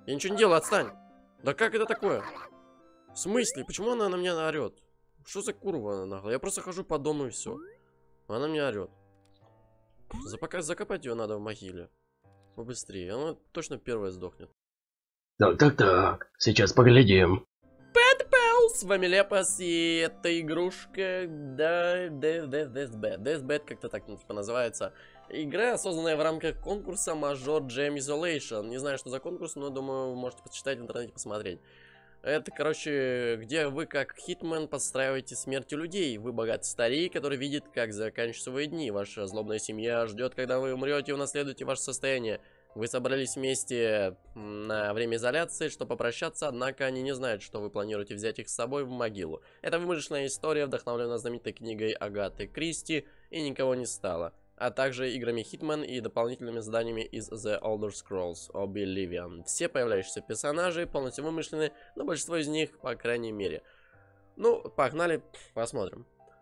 Я ничего не делаю, отстань. Да как это такое? В смысле? Почему она на меня орет? Что за курва нахуй? Я просто хожу по дому и все. Она меня орет. Закопать ее надо в могиле. Побыстрее. Она точно первая сдохнет. Так. Сейчас поглядим. С вами Лепас, и эта игрушка, да, Death Bed, как-то так типа называется. Игра, созданная в рамках конкурса Major Jam Isolation. Не знаю, что за конкурс, но думаю, вы можете почитать в интернете, посмотреть. Это, короче, где вы как хитмен подстраиваете смерти людей. Вы богатый старик, который видит, как заканчиваются свои дни. Ваша злобная семья ждет, когда вы умрете и унаследуете ваше состояние. Вы собрались вместе на время изоляции, чтобы попрощаться, однако они не знают, что вы планируете взять их с собой в могилу. Это вымышленная история, вдохновленная знаменитой книгой Агаты Кристи «И никого не стало», а также играми Hitman и дополнительными заданиями из The Elder Scrolls Oblivion. Все появляющиеся персонажи полностью вымышлены, но большинство из них, по крайней мере. Ну, погнали, посмотрим.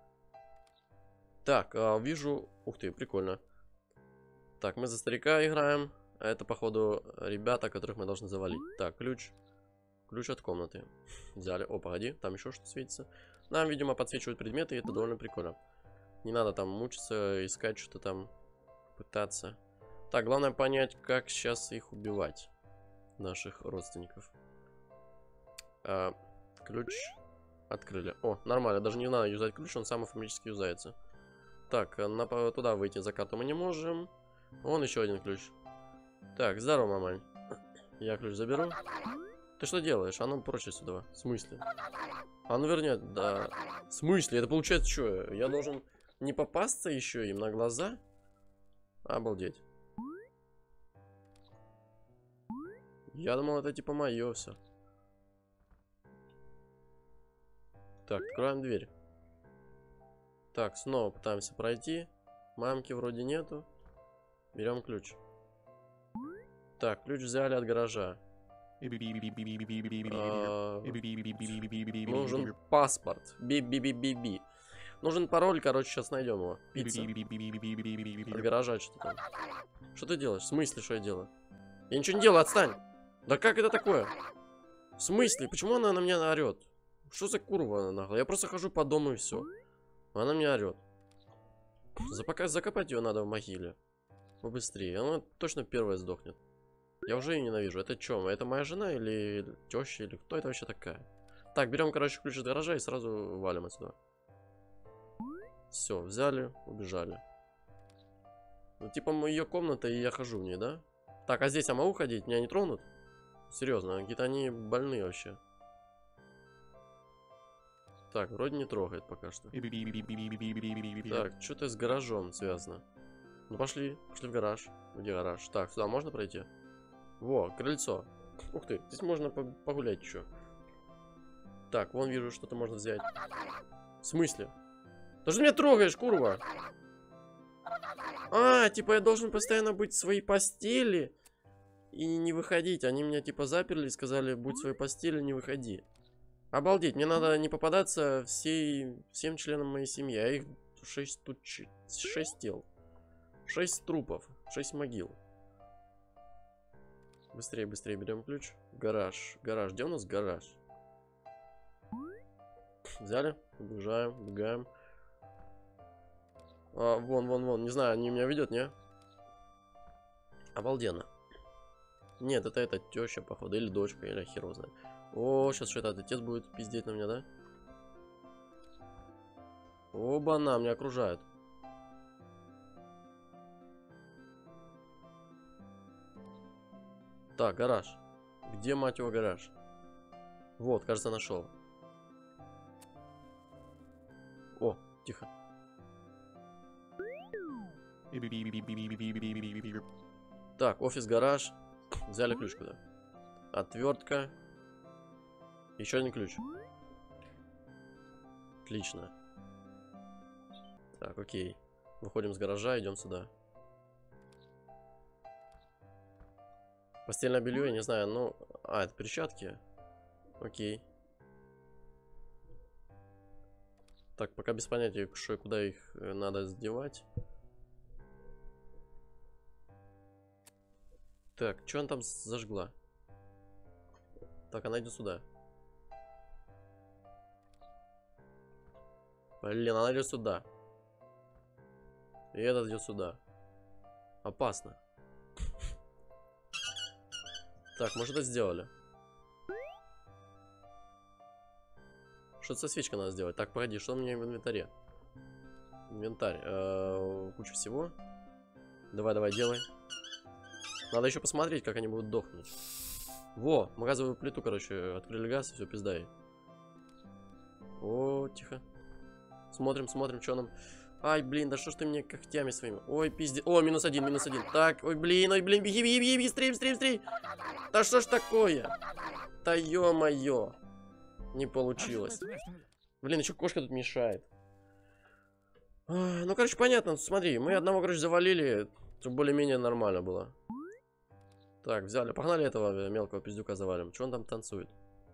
Так, вижу... Ух ты, прикольно. Так, мы за старика играем. А это, походу, ребята, которых мы должны завалить. Так, ключ. Ключ от комнаты. Взяли. О, погоди, там еще что-то светится. Нам, видимо, подсвечивают предметы, и это довольно прикольно. Не надо там мучиться, искать что-то там, пытаться. Так, главное понять, как сейчас их убивать. Наших родственников. Ключ открыли. О, нормально, даже не надо юзать ключ, он сам автоматически юзается. Так, туда выйти за карту мы не можем. Вон еще один ключ. Так, здорово, мамань. Я ключ заберу. Ты что делаешь? А ну прочь сюда. В смысле? А ну вернее, да. В смысле? Это получается что? Я должен не попасться еще им на глаза? Обалдеть. Я думал, это типа мое все. Так, откроем дверь. Так, снова пытаемся пройти. Мамки вроде нету. Берем ключ. Так, ключ взяли от гаража. Нужен паспорт. Би-би-би-би-би. Нужен пароль, короче, сейчас найдем его. Пицца. От гаража что-то там. Что ты делаешь? В смысле, что я делаю? Я ничего не делаю, отстань. Да как это такое? В смысле? Почему она на меня орет? Что за курва нахуй? Я просто хожу по дому и все. Она меня орет. Закопать ее надо в могиле. Побыстрее. Она точно первая сдохнет. Я уже ее ненавижу. Это что? Это моя жена или теща? Или кто это вообще такая? Так, берем, короче, ключ от гаража и сразу валим отсюда. Все, взяли, убежали. Ну, типа, ее комната, и я хожу в ней, да? Так, а здесь я могу ходить? Меня не тронут? Серьезно, какие-то они больные вообще. Так, вроде не трогает пока что. Так, что-то с гаражом связано. Ну, пошли в гараж. Где гараж? Так, сюда можно пройти? Во, крыльцо. Ух ты, здесь можно погулять еще. Так, вон вижу, что-то можно взять. В смысле? Ты же меня трогаешь, курва! А, типа я должен постоянно быть в своей постели и не выходить. Они меня типа заперли и сказали, будь в своей постели, не выходи. Обалдеть, мне надо не попадаться всем членам моей семьи. А их 6 тел. 6 трупов, 6 могил. Быстрее, быстрее берем ключ. Гараж. Гараж. Где у нас гараж? Взяли. Убежаем. Убегаем. Вон. Не знаю, они меня видят, не? Обалденно. Нет, это теща, походу. Или дочка, или хер его знает. О, сейчас что-то отец будет пиздеть на меня, да? Оба-на, меня окружают. Так, гараж. Где, мать его, гараж? Вот, кажется, нашел. О, тихо. Так, офис-гараж. Взяли ключ куда? Отвертка. Еще один ключ. Отлично. Так, окей. Выходим с гаража, идем сюда. Постельное белье, я не знаю, ну... А, это перчатки. Окей. Так, пока без понятия, что и куда их надо сдевать. Так, что она там зажгла? Так, она идет сюда. Блин, она идет сюда. И этот идет сюда. Опасно. Так, мы что-то сделали. Что-то со свечкой надо сделать. Так, погоди, что у меня в инвентаре? Инвентарь. Куча всего. Давай, давай, делай. Надо еще посмотреть, как они будут дохнуть. Во, мы газовую плиту, короче, открыли газ, и все, пизда ей. О, тихо. Смотрим, смотрим, что нам. Ай, блин, да что ж ты мне когтями своими. Ой, пиздец. О, минус один, минус один. Так, ой, блин, беги, беги, беги, беги, стрим, стрим, стрим. Да что ж такое? Да ё-моё. Не получилось. Блин, еще кошка тут мешает. Ну, короче, понятно. Смотри, мы одного, короче, завалили, чтобы более-менее нормально было. Так, взяли. Погнали этого мелкого пиздюка завалим. Че он там танцует?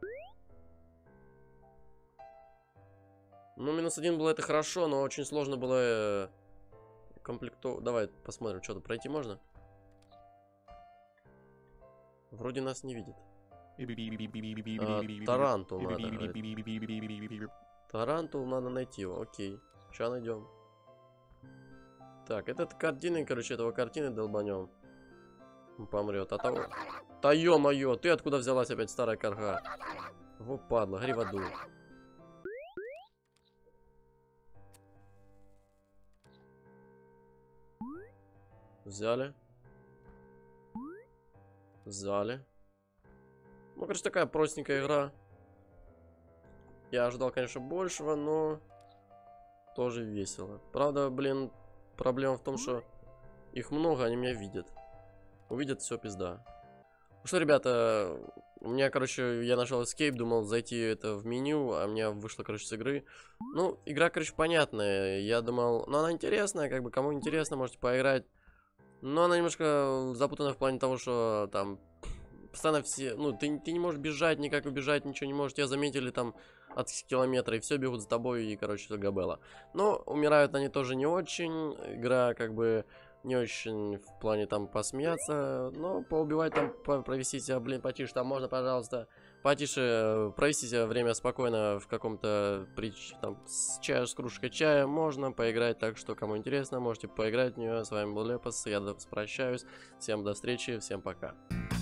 Ну, минус один было, это хорошо, но очень сложно было комплектовать. Давай посмотрим, что-то пройти можно? Вроде нас не видит. Тарантул надо. Тарантул надо найти его, окей. Сейчас найдем. Так, этот картины, короче, этого картины долбанем. Он помрет. А того. Да ё-моё, ты откуда взялась опять, старая карга? Во, падла, гори в аду. Взяли. Взяли. Ну, короче, такая простенькая игра. Я ожидал, конечно, большего, но тоже весело. Правда, блин, проблема в том, что их много, они меня видят. Увидят, все, пизда. Ну что, ребята, у меня, короче, я нажал Escape, думал зайти это в меню, а у меня вышло, короче, с игры. Ну, игра, короче, понятная. Я думал, ну, она интересная, как бы, кому интересно, можете поиграть. Но она немножко запутана в плане того, что там постоянно все, ну, ты не можешь бежать, никак убежать, ничего не можешь. Тебя заметили там от километра, и все бегут за тобой, и, короче, все габела. Но умирают они тоже не очень. Игра, как бы, не очень в плане там посмеяться. Но поубивать там, провести себя, блин, потише. Там можно, пожалуйста, потише провести себя время спокойно в каком-то там с кружкой чая. Можно поиграть, так что, кому интересно, можете поиграть в нее. С вами был Лепос, я прощаюсь. Всем до встречи, всем пока.